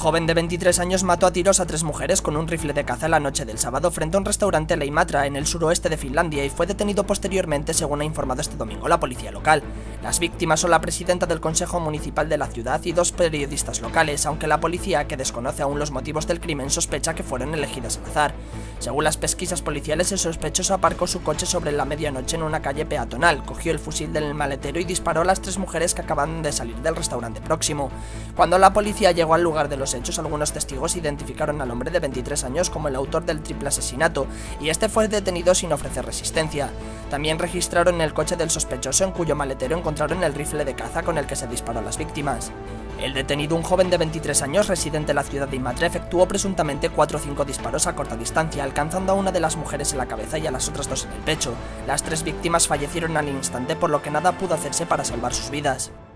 joven de 23 años mató a tiros a 3 mujeres con un rifle de caza la noche del sábado frente a un restaurante en Imatra, en el suroeste de Finlandia, y fue detenido posteriormente, según ha informado este domingo la policía local. Las víctimas son la presidenta del Consejo Municipal de la ciudad y 2 periodistas locales, aunque la policía, que desconoce aún los motivos del crimen, sospecha que fueron elegidas al azar. Según las pesquisas policiales, el sospechoso aparcó su coche sobre la medianoche en una calle peatonal, cogió el fusil del maletero y disparó a las 3 mujeres que acaban de salir del restaurante próximo. Cuando la policía llegó al lugar de los hechos, algunos testigos identificaron al hombre de 23 años como el autor del triple asesinato, y este fue detenido sin ofrecer resistencia. También registraron el coche del sospechoso, en cuyo maletero encontraron el rifle de caza con el que se disparó a las víctimas. El detenido, un joven de 23 años residente en la ciudad de Imatra, efectuó presuntamente 4 o 5 disparos a corta distancia, alcanzando a una de las mujeres en la cabeza y a las otras 2 en el pecho. Las 3 víctimas fallecieron al instante, por lo que nada pudo hacerse para salvar sus vidas.